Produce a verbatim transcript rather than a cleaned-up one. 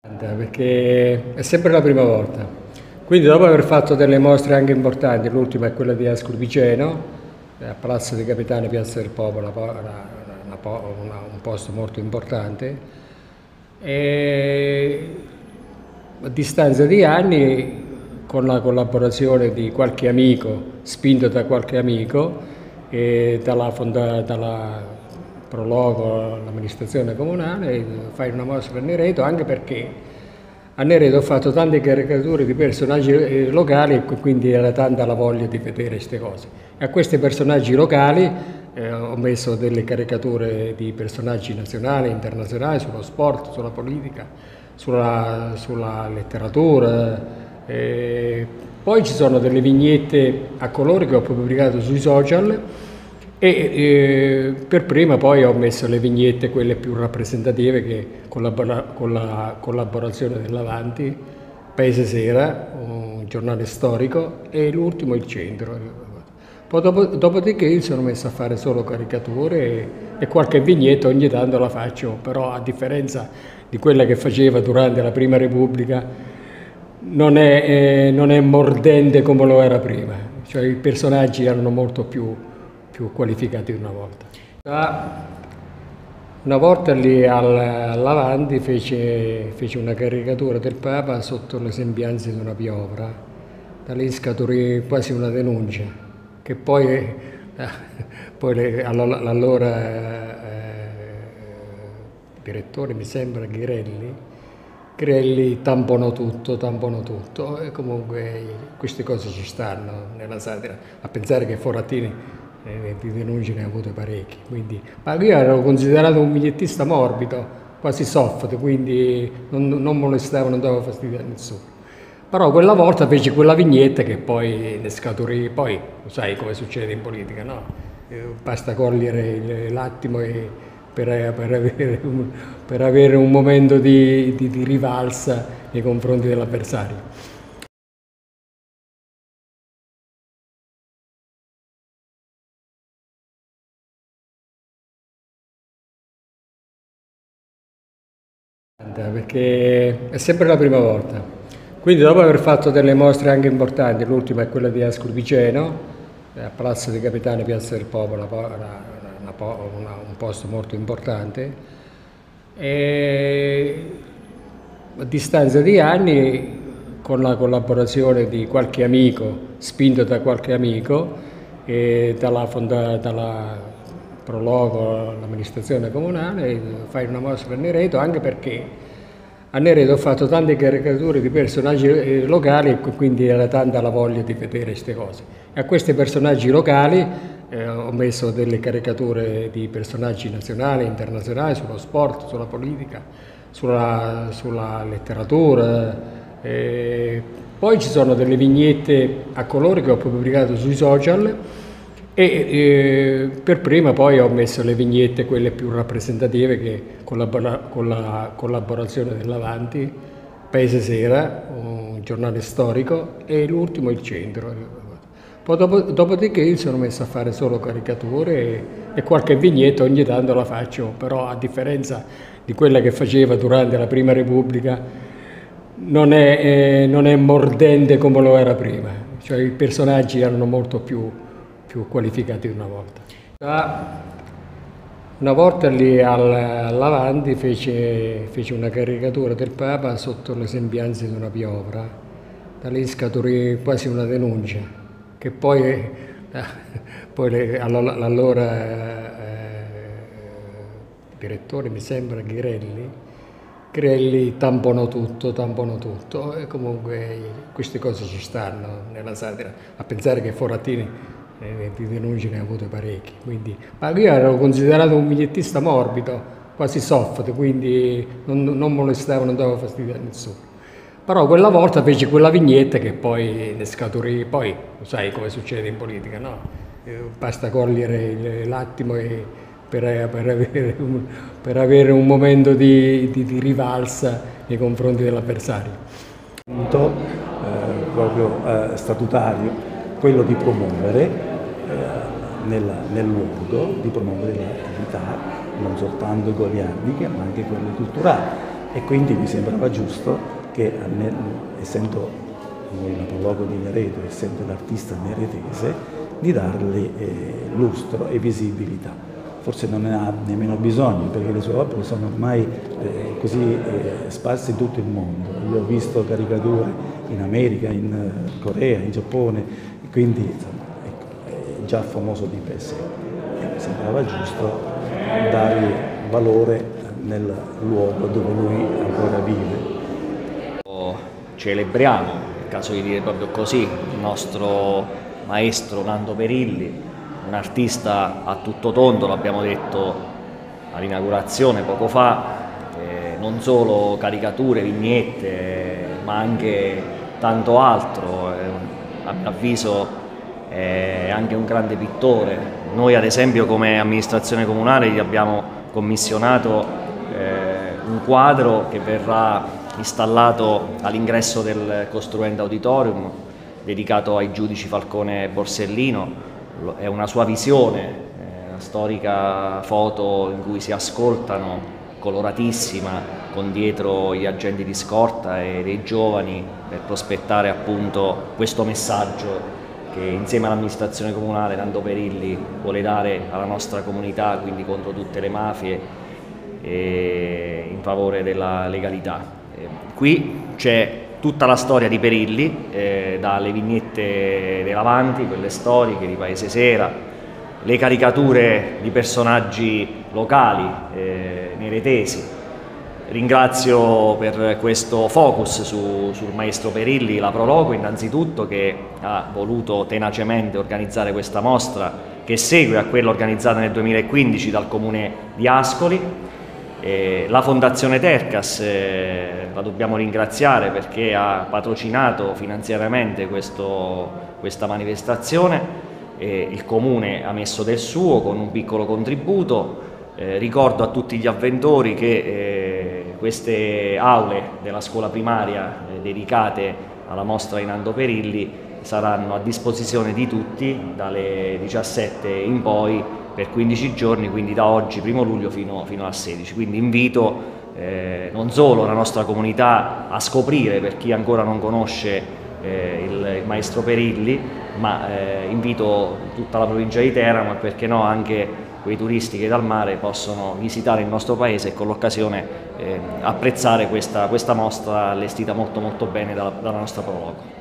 Perché è sempre la prima volta. Quindi dopo aver fatto delle mostre anche importanti, l'ultima è quella di Ascoli a Palazzo dei Capitani, Piazza del Popolo, una, una, una, un posto molto importante, e a distanza di anni, con la collaborazione di qualche amico, spinto da qualche amico, e dalla, fonda, dalla Prologo, l'amministrazione comunale, fai una mostra a Nereto, anche perché a Nereto ho fatto tante caricature di personaggi locali e quindi era tanta la voglia di vedere queste cose. E a questi personaggi locali eh, ho messo delle caricature di personaggi nazionali, internazionali, sullo sport, sulla politica, sulla, sulla letteratura. Eh, poi ci sono delle vignette a colori che ho pubblicato sui social. E eh, per prima poi ho messo le vignette, quelle più rappresentative, che collabora, con la collaborazione dell'Avanti, Paese Sera, un giornale storico, e l'ultimo Il Centro. Poi dopo, dopodiché mi sono messo a fare solo caricature e, e qualche vignetta ogni tanto la faccio, però a differenza di quella che faceva durante la Prima Repubblica non è, eh, non è mordente come lo era prima, cioè i personaggi erano molto più più qualificati di una volta. Una volta lì all'Avanti fece, fece una caricatura del Papa sotto le sembianze di una piovra, da lì scaturì quasi una denuncia, che poi, eh, poi l'allora eh, direttore, mi sembra, Ghirelli, Ghirelli tamponò tutto, tamponò tutto, e comunque queste cose ci stanno nella satira, a pensare che Forattini di denunce ne ha avute parecchi, quindi, ma io ero considerato un vignettista morbido, quasi soft, quindi non, non molestavo, non davo fastidio a nessuno. Però quella volta feci quella vignetta che poi ne scaturì, poi sai come succede in politica, no? Basta cogliere l'attimo e per, per, avere un, per avere un momento di, di, di rivalsa nei confronti dell'avversario. Perché è sempre la prima volta. Quindi dopo aver fatto delle mostre anche importanti, l'ultima è quella di Ascoli a Palazzo dei Capitani, Piazza del Popolo, una, una, una, un posto molto importante, e a distanza di anni, con la collaborazione di qualche amico, spinto da qualche amico, e dalla, fonda, dalla Prologo, l'amministrazione comunale, fai una mostra a Nereto, anche perché a Nereto ho fatto tante caricature di personaggi locali e quindi era tanta la voglia di vedere queste cose. E a questi personaggi locali eh, ho messo delle caricature di personaggi nazionali, internazionali, sullo sport, sulla politica, sulla, sulla letteratura. Eh, poi ci sono delle vignette a colori che ho pubblicato sui social. E eh, per prima poi ho messo le vignette, quelle più rappresentative, che collabora, con la collaborazione dell'Avanti, Paese Sera, un giornale storico, e l'ultimo Il Centro. Poi dopo, dopodiché mi sono messo a fare solo caricature e, e qualche vignetta ogni tanto la faccio, però a differenza di quella che faceva durante la Prima Repubblica non è, eh, non è mordente come lo era prima, cioè i personaggi erano molto più più qualificati di una volta. Una volta lì all'Avanti fece, fece una caricatura del Papa sotto le sembianze di una piovra, da lì scaturì quasi una denuncia, che poi, eh, poi l'allora eh, direttore, mi sembra, Ghirelli, Ghirelli tamponò tutto, tamponò tutto, e comunque queste cose ci stanno nella satira, a pensare che Forattini Eh, di denunce ne ha avute parecchi, quindi, ma io ero considerato un vignettista morbido, quasi soft, quindi non, non molestavo, non davo fastidio a nessuno. Però quella volta feci quella vignetta che poi ne scaturì, poi sai come succede in politica, no? Eh, basta cogliere l'attimo e per, per, avere un, per avere un momento di, di, di rivalsa nei confronti dell'avversario. Punto eh, proprio eh, statutario, quello di promuovere eh, nel, nel luogo, di promuovere le attività non soltanto goliardiche ma anche quelle culturali, e quindi mi sembrava giusto che, essendo noi la Prologo di Neredo, essendo l'artista neretese, di dargli eh, lustro e visibilità. Forse non ne ha nemmeno bisogno, perché le sue opere sono ormai eh, così eh, sparse in tutto il mondo. Io ho visto caricature in America, in uh, Corea, in Giappone, quindi insomma, è, è già famoso di per sé. E mi sembrava giusto dargli valore nel luogo dove lui ancora vive. Celebriamo, nel caso di dire proprio così, il nostro maestro Nando Perilli, un artista a tutto tondo, l'abbiamo detto all'inaugurazione poco fa, eh, non solo caricature, vignette, ma anche tanto altro. Eh, a mio avviso è anche un grande pittore. Noi ad esempio come amministrazione comunale gli abbiamo commissionato eh, un quadro che verrà installato all'ingresso del Costruendo Auditorium, dedicato ai giudici Falcone e Borsellino. È una sua visione, una storica foto in cui si ascoltano, coloratissima, con dietro gli agenti di scorta e dei giovani, per prospettare appunto questo messaggio che insieme all'amministrazione comunale Nando Perilli vuole dare alla nostra comunità, quindi contro tutte le mafie e in favore della legalità. Qui c'è tutta la storia di Perilli, eh, dalle vignette dei Lavanti, quelle storiche di Paese Sera, le caricature di personaggi locali, eh, neretesi. Ringrazio per questo focus su, sul maestro Perilli la Prologo innanzitutto, che ha voluto tenacemente organizzare questa mostra, che segue a quella organizzata nel duemilaquindici dal Comune di Ascoli. Eh, la Fondazione Tercas eh, la dobbiamo ringraziare perché ha patrocinato finanziariamente questo, questa manifestazione, eh, il Comune ha messo del suo con un piccolo contributo. Eh, ricordo a tutti gli avventori che eh, queste aule della scuola primaria eh, dedicate alla mostra di Nando Perilli saranno a disposizione di tutti dalle diciassette in poi per quindici giorni, quindi da oggi, primo luglio, fino, fino al sedici. Quindi invito eh, non solo la nostra comunità a scoprire, per chi ancora non conosce eh, il, il maestro Perilli, ma eh, invito tutta la provincia di Teramo e perché no anche quei turisti che dal mare possono visitare il nostro paese e con l'occasione eh, apprezzare questa, questa mostra allestita molto molto bene dalla, dalla nostra Prologo.